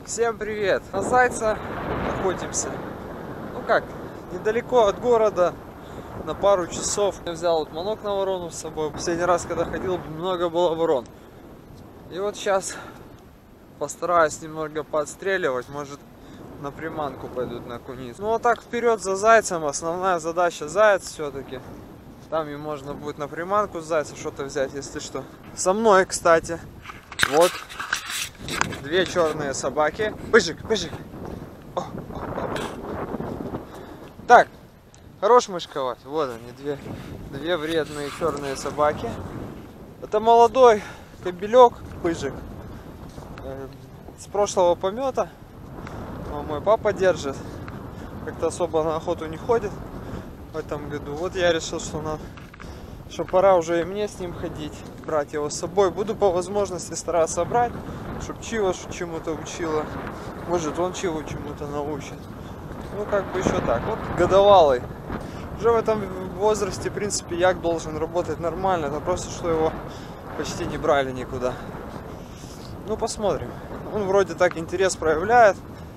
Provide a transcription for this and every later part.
Всем привет! На Зайца находимся. Ну как, недалеко от города, на пару часов. Я взял вот манок на ворону с собой. Последний раз, когда ходил, много было ворон. И вот сейчас постараюсь немного подстреливать. Может, на приманку пойдут на куниц. Ну а так вперед за зайцем. Основная задача заяц все-таки. Там и можно будет на приманку с зайца что-то взять, если что. Со мной, кстати. Вот. Две черные собаки. Быжик, быжик. Так, хорош мышковать. Вот они, две вредные черные собаки. Это молодой кобелек, быжик. С прошлого помета. Мой папа держит. Как-то особо на охоту не ходит в этом году. Вот я решил, что пора уже и мне с ним ходить. Брать его с собой. Буду по возможности стараться брать. Чтоб Чива чему-то учила. Может, он Чиву чему-то научит. Ну, как бы еще так. Вот годовалый. Уже в этом возрасте, в принципе, як должен работать нормально. Это просто, что его почти не брали никуда. Ну, посмотрим. Он вроде так интерес проявляет.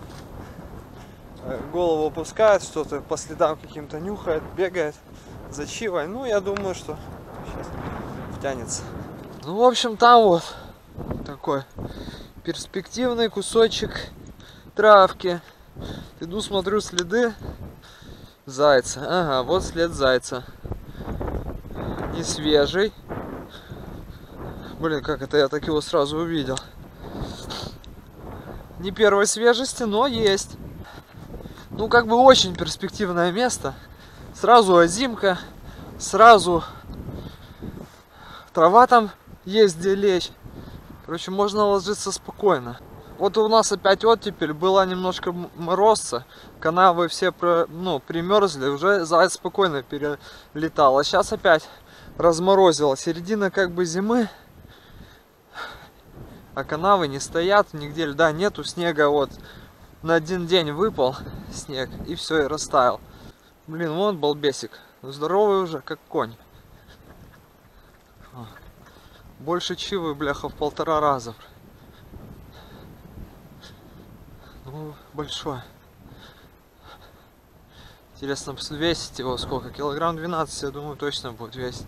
Голову опускает, что-то по следам каким-то нюхает, бегает за Чивой. Ну, я думаю, что сейчас втянется. Ну, в общем, там вот такой перспективный кусочек травки. Иду, смотрю следы зайца. Ага, вот след зайца. Не свежий. Блин, как это я так его сразу увидел. Не первой свежести, но есть. Ну, как бы очень перспективное место. Сразу озимка, сразу трава там есть где лечь. Короче, можно ложиться спокойно. Вот у нас опять оттепель, было немножко морозца, канавы все примерзли, уже заяц спокойно перелетал. А сейчас опять разморозило, середина как бы зимы, а канавы не стоят, нигде льда нету, снега вот на один день выпал снег и все, и растаял. Блин, вон балбесик, здоровый уже, как конь. Больше Чивы, бляха, в 1,5 раза. Ну, большой. Интересно, весить его сколько? Килограмм 12, я думаю, точно будет весить.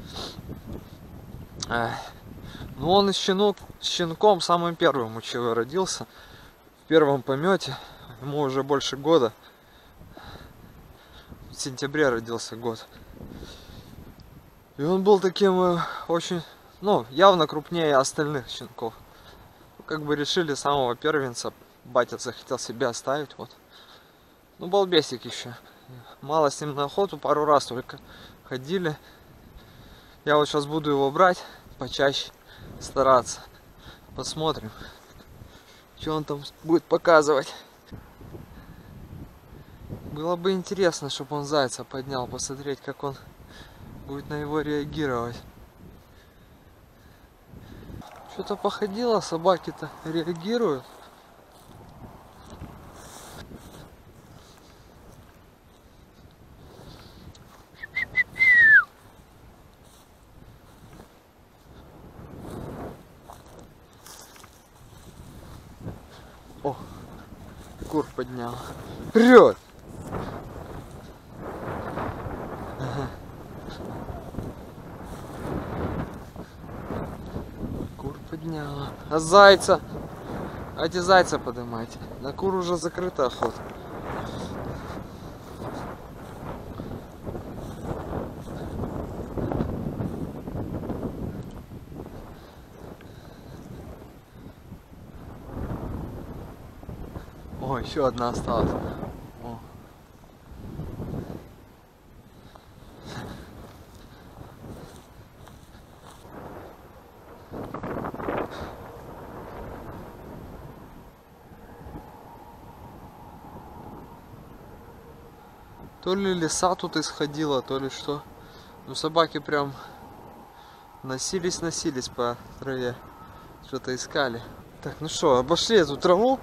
Ну, он и щенком самым первым у Чивы родился. В первом помете. Ему уже больше года. В сентябре родился год. И он был таким очень... Ну, явно крупнее остальных щенков. Как бы решили самого первенца. Батя захотел себе оставить. Вот. Ну, балбесик еще. Мало с ним на охоту, пару раз только ходили. Я вот сейчас буду его брать. Почаще стараться. Посмотрим, что он там будет показывать. Было бы интересно, чтобы он зайца поднял. Посмотреть, как он будет на его реагировать. Что-то походило, собаки-то реагируют. О, кур поднял. Вперед! Ага. Подняла. А зайца? А эти зайца поднимайте. На кур уже закрыта охота. О, еще одна осталась. О. То ли лиса тут исходила, то ли что. Ну, собаки прям носились по траве. Что-то искали. Так, ну что, обошли эту траву.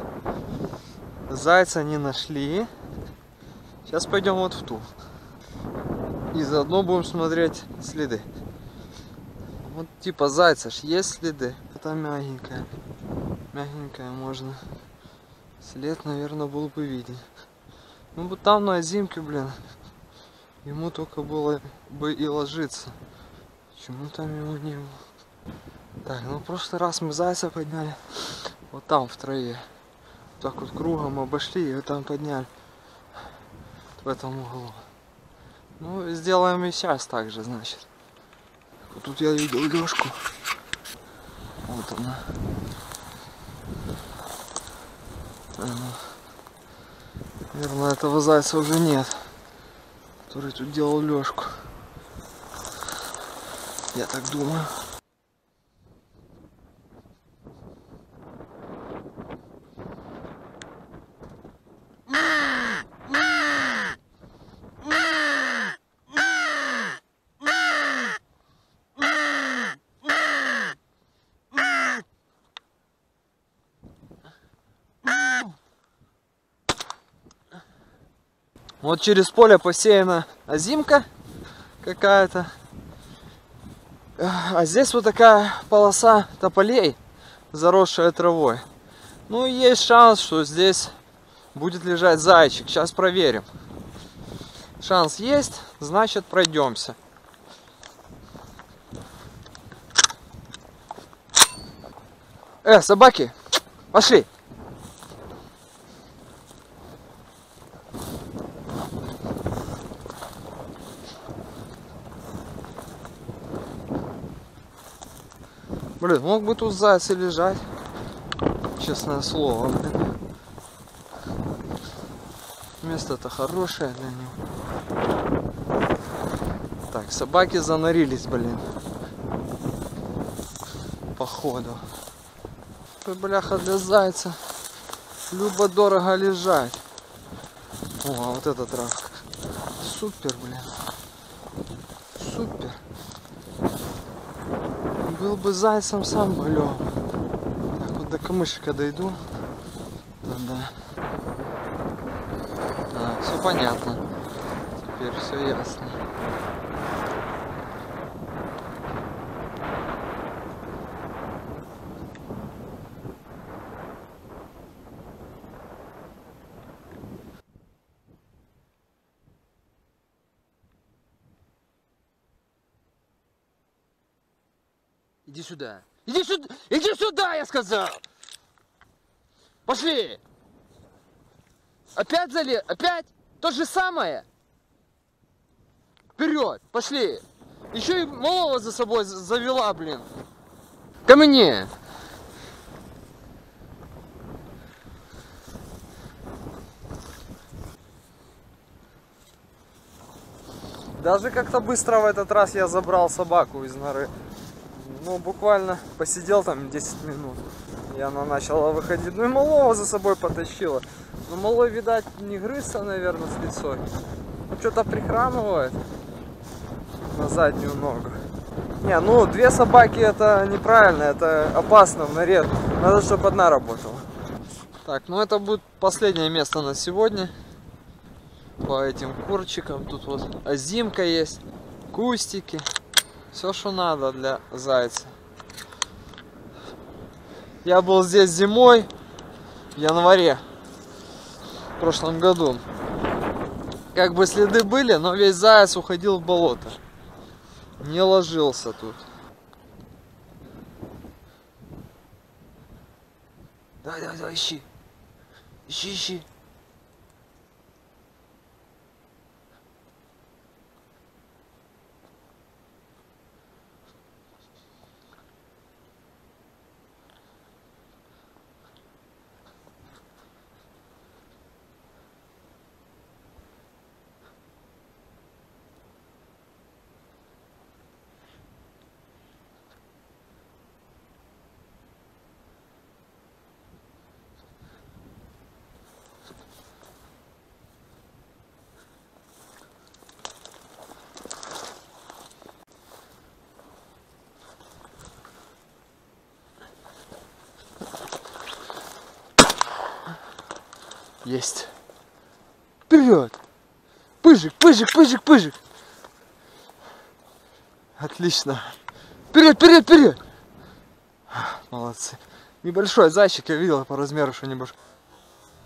Зайца не нашли. Сейчас пойдем вот в ту. И заодно будем смотреть следы. Вот типа зайца ж есть следы. Это мягенькая. Мягенькая можно след, наверное, был бы виден. Ну вот там на озимке, блин, ему только было бы и ложиться. Почему там ему не было? Так, ну в прошлый раз мы зайца подняли вот там в траве. Так вот кругом обошли и вот там подняли. В этом углу. Ну сделаем и сейчас так же, значит. Вот тут я видел лёжку. Вот она. Наверное, этого зайца уже нет, который тут делал лёжку. Я так думаю. Вот через поле посеяна озимка какая-то. А здесь вот такая полоса тополей, заросшая травой. Ну и есть шанс, что здесь будет лежать зайчик. Сейчас проверим. Шанс есть, значит пройдемся. Собаки, пошли. Блин, мог бы тут заяц и лежать. Честное слово, блин. Место-то хорошее для него. Так, собаки занарились, блин. Походу. Бляха, для зайца любо-дорого лежать. О, а вот эта травка. Супер, блин. Супер. Был бы зайцем, сам бы лёг. Так, вот до камышика дойду. Да. Все понятно. Теперь все ясно. Иди сюда. Иди сюда! Иди сюда, я сказал! Пошли! Опять залез? Опять? То же самое? Вперед! Пошли! Еще и малого за собой завела, блин. Ко мне! Даже как-то быстро в этот раз я забрал собаку из норы. Ну, буквально посидел там 10 минут. И она начала выходить. Ну и малого за собой потащила. Но малой, видать, не грызся, наверное, с лицом. Ну, что-то прихрамывает на заднюю ногу. Не, ну, 2 собаки это неправильно, это опасно в норе. Надо, чтобы одна работала. Так, ну это будет последнее место на сегодня. По этим курчикам. Тут вот озимка есть, кустики. Все, что надо для зайца. Я был здесь зимой, в январе, в прошлом году. Как бы следы были, но весь заяц уходил в болото. Не ложился тут. Давай, ищи. Ищи. Есть. Вперед! Пыжик! Отлично. Вперед! Молодцы. Небольшой зайчик, я видел по размеру, что небольшой.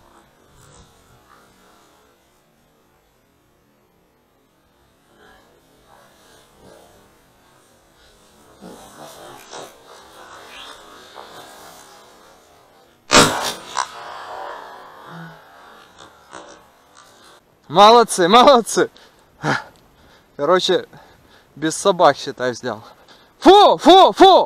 Молодцы, молодцы. Короче, без собак, считай, взял. Фу, фу, фу!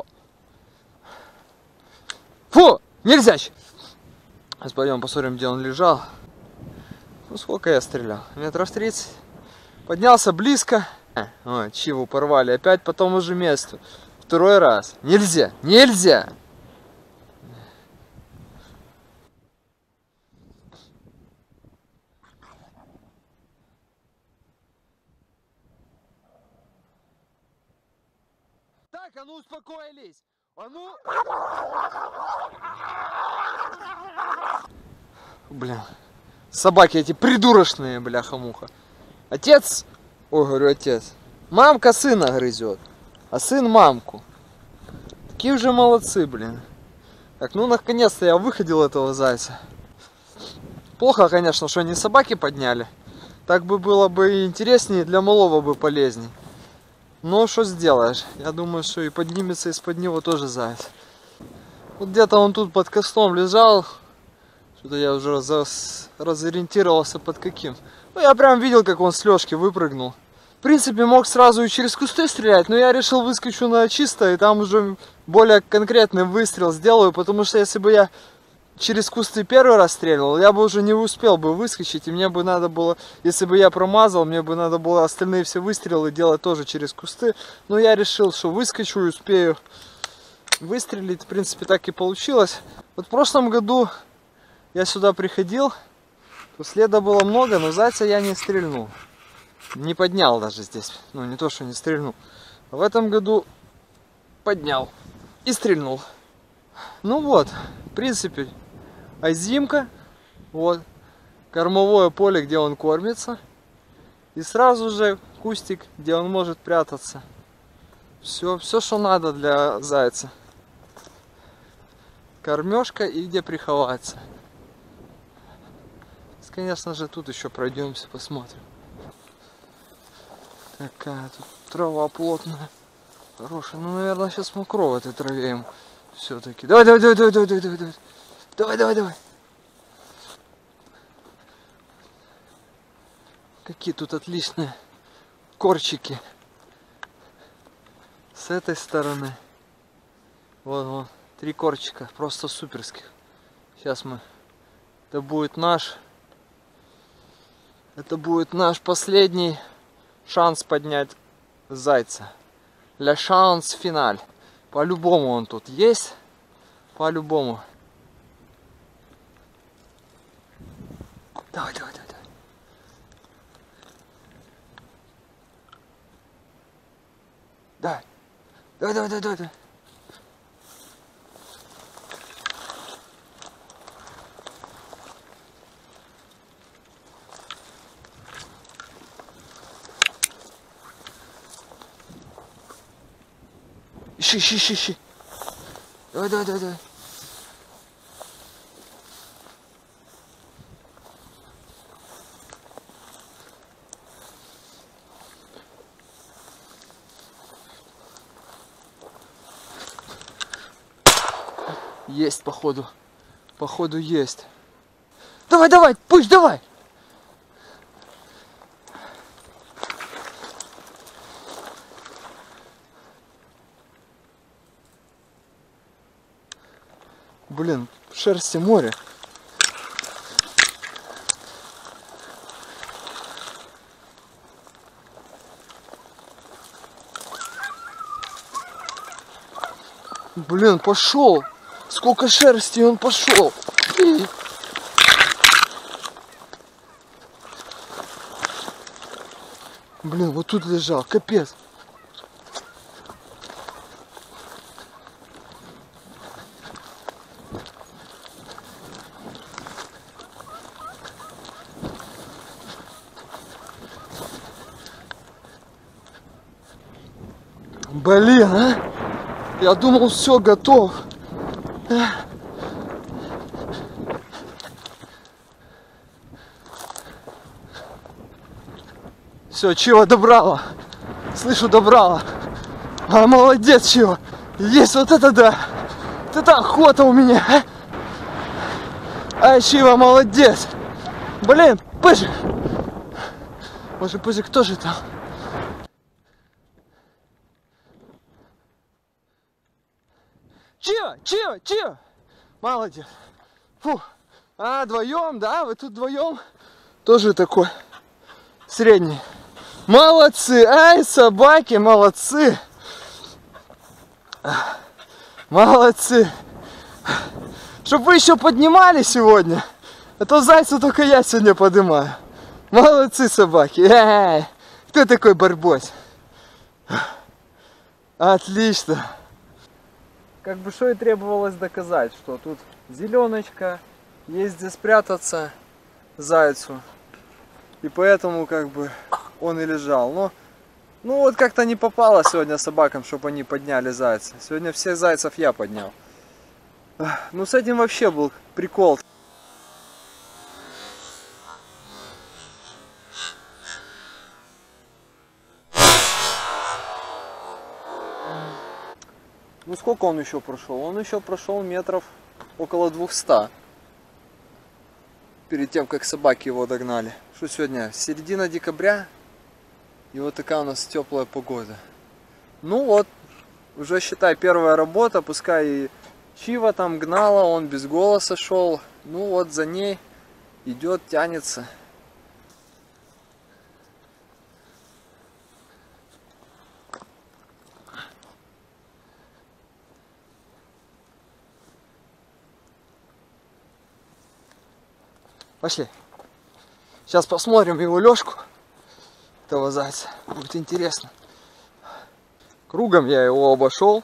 Фу, нельзя. Сейчас пойдем посмотрим, где он лежал. Ну, сколько я стрелял? Метров 30. Поднялся близко. Ой, чиву порвали. Опять по тому же месту. Второй раз. Нельзя, нельзя. Так, а ну успокоились. А ну... Бля. Собаки эти придурочные, бляха-муха. Отец... Ой, говорю, отец. Мамка сына грызет. А сын мамку. Такие уже молодцы, блин. Так, ну наконец-то я выходил этого зайца. Плохо, конечно, что они собаки подняли. Так бы было бы интереснее, для малого бы полезней. Но что сделаешь? Я думаю, что и поднимется из-под него тоже заяц. Вот где-то он тут под кустом лежал. Что-то я уже разориентировался под каким. Ну, я прям видел, как он с лёжки выпрыгнул. В принципе, мог сразу и через кусты стрелять, но я решил выскочу на чисто, и там уже более конкретный выстрел сделаю, потому что если бы я через кусты первый раз стрелял, я бы уже не успел бы выскочить, и мне бы надо было, если бы я промазал, мне бы надо было остальные все выстрелы делать тоже через кусты. Но я решил, что выскочу и успею выстрелить. В принципе, так и получилось. Вот в прошлом году я сюда приходил, то следа было много, но зайца я не стрельнул. Не поднял даже здесь. Ну, не то, что не стрельнул. А в этом году поднял и стрельнул. Ну вот, в принципе, озимка. Вот, кормовое поле, где он кормится. И сразу же кустик, где он может прятаться. Все, что надо для зайца. Кормежка и где приховаться. Конечно же, тут еще пройдемся, посмотрим. Какая тут трава плотная, хорошая. Ну, наверное, сейчас мокро в этой траве им все-таки. Давай. Какие тут отличные корчики. С этой стороны. Вон, 3 корчика, просто суперских. Сейчас мы... Это будет наш последний шанс поднять зайца. Ля шанс финаль. По-любому он тут есть. По-любому. Давай. Давай. Ищи. Давай. Есть, походу. Походу есть. Давай, пусть, давай. Блин, шерсти море. Блин, пошел. Сколько шерсти, он пошел. Блин, вот тут лежал, капец. Блин, а? Я думал, все, готов. Все, Чива добрала. Слышу, добрала. А, молодец, Чива. Есть, вот это да. Вот это охота у меня. А, Чива, молодец. Блин, пыш. Может, Пыжик, кто же там? Чё? Молодец. Фу. А, вдвоем, да? Вы тут вдвоем? Тоже такой средний. Молодцы. Ай, собаки, молодцы. Молодцы. Чтоб вы еще поднимали сегодня. А то зайца только я сегодня поднимаю. Молодцы, собаки. Эй, кто такой барбос? Отлично. Как бы что и требовалось доказать, что тут зеленочка, есть где спрятаться зайцу. И поэтому как бы он и лежал. Но, ну вот как-то не попало сегодня собакам, чтобы они подняли зайца. Сегодня всех зайцев я поднял. Ну с этим вообще был прикол. Ну сколько он еще прошел? Он еще прошел метров около 200. Перед тем, как собаки его догнали. Что сегодня? Середина декабря. И вот такая у нас теплая погода. Ну вот, уже считай первая работа. Пускай и Чива там гнала, он без голоса шел. Ну вот за ней идет, тянется. Пошли. Сейчас посмотрим его лёжку, этого зайца. Будет интересно. Кругом я его обошел.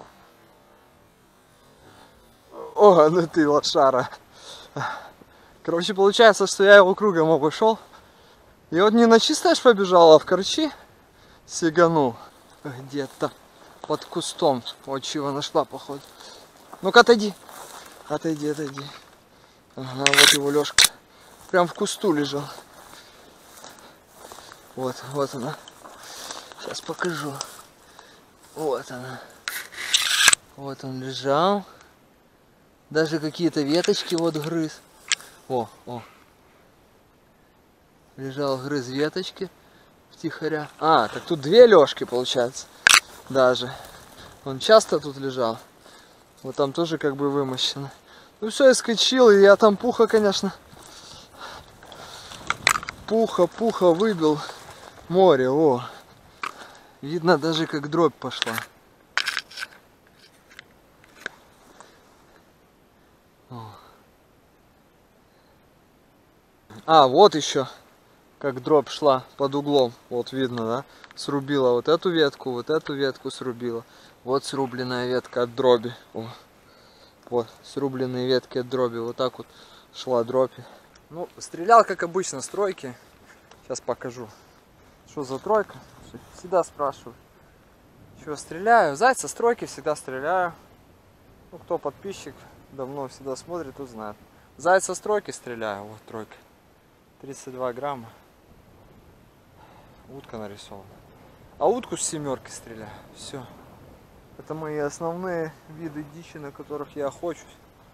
О, ну ты лошара. Короче, получается, что я его кругом обошел. И вот не на чистое ж побежал, а в корчи сиганул. Где-то под кустом. Вот чего нашла, походу. Ну-ка, отойди. Отойди. Ага, вот его лёжка. Прям в кусту лежал. Вот она. Сейчас покажу. Вот она. Вот он лежал. Даже какие-то веточки вот грыз. О. Лежал, грыз веточки втихаря. А, так тут две лёжки получается. Даже. Он часто тут лежал. Вот там тоже как бы вымощено. Ну все, я скочил, и я там пуха, конечно. Пуха выбил море, о. Видно даже как дробь пошла. О. А, вот еще как дробь шла под углом. Вот видно, да? Срубила вот эту ветку срубила. Вот срубленная ветка от дроби. О. Вот, срубленные ветки от дроби. Вот так вот шла дробь. Ну, стрелял, как обычно, с тройки. Сейчас покажу, что за тройка. Всегда спрашиваю, что стреляю. Зайца с тройки всегда стреляю. Ну, кто подписчик, давно всегда смотрит, тот знает. Зайца с тройки стреляю. Вот тройка. 32 грамма. Утка нарисована. А утку с семерки стреляю. Все. Это мои основные виды дичи, на которых я охочусь.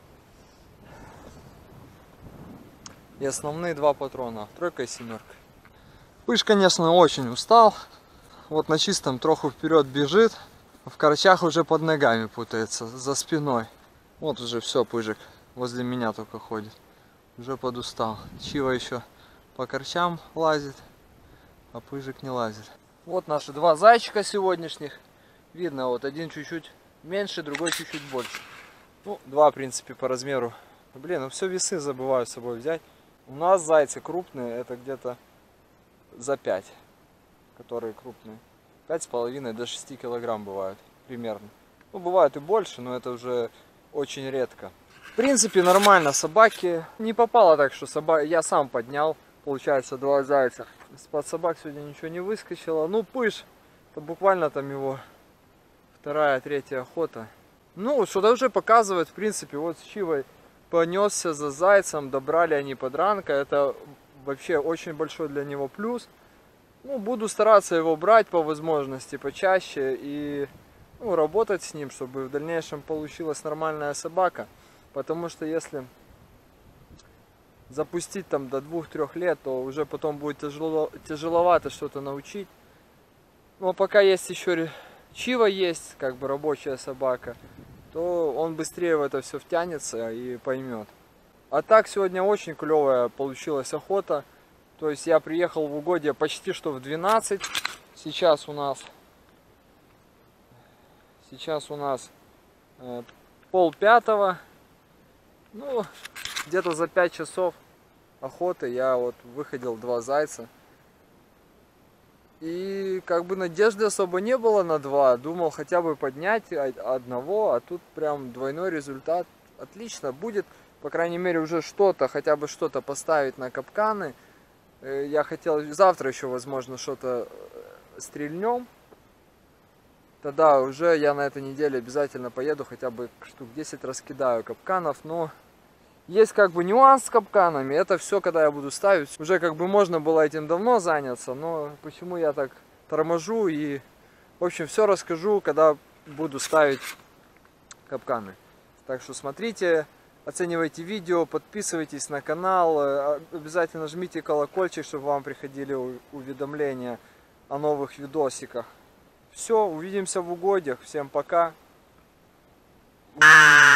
И основные два патрона. Тройка и семерка. Пыж, конечно, очень устал. Вот на чистом троху вперед бежит. В корчах уже под ногами путается, за спиной. Вот уже все, Пыжик возле меня только ходит. Уже подустал. Чива еще по корчам лазит, а Пыжик не лазит. Вот наши два зайчика сегодняшних. Видно, вот один чуть-чуть меньше, другой чуть-чуть больше. Ну, два, в принципе, по размеру. Блин, ну все весы забываю с собой взять. У нас зайцы крупные, это где-то за 5, которые крупные. 5,5 до 6 килограмм бывают примерно. Ну, бывают и больше, но это уже очень редко. В принципе, нормально. Собаки не попало так, что я сам поднял, получается, два зайца. Из-под собак сегодня ничего не выскочило. Ну, Пыж, это буквально там его вторая, третья охота. Ну, что-то уже показывает, в принципе, вот с Чивой понесся за зайцем, добрали они подранка. Это вообще очень большой для него плюс. Ну, буду стараться его брать по возможности почаще и работать с ним, чтобы в дальнейшем получилась нормальная собака. Потому что если запустить там до 2-3 лет, то уже потом будет тяжеловато что-то научить. Но пока есть еще Чива, есть как бы рабочая собака, то он быстрее в это все втянется и поймет. А так сегодня очень клевая получилась охота. То есть я приехал в угодье почти что в 12. Сейчас у нас 4:30. Ну, где-то за 5 часов охоты я вот выходил 2 зайца. И как бы надежды особо не было на 2. Думал хотя бы поднять одного, а тут прям двойной результат. Отлично будет, по крайней мере, уже что-то, хотя бы что-то поставить на капканы. Я хотел завтра еще, возможно, что-то стрельнем. Тогда уже я на этой неделе обязательно поеду, хотя бы штук 10 раскидаю капканов. Но есть как бы нюанс с капканами. Это все, когда я буду ставить. Уже как бы можно было этим давно заняться, но почему я так торможу. И, в общем, все расскажу, когда буду ставить капканы. Так что смотрите, оценивайте видео, подписывайтесь на канал. Обязательно жмите колокольчик, чтобы вам приходили уведомления о новых видосиках. Все, увидимся в угодьях. Всем пока.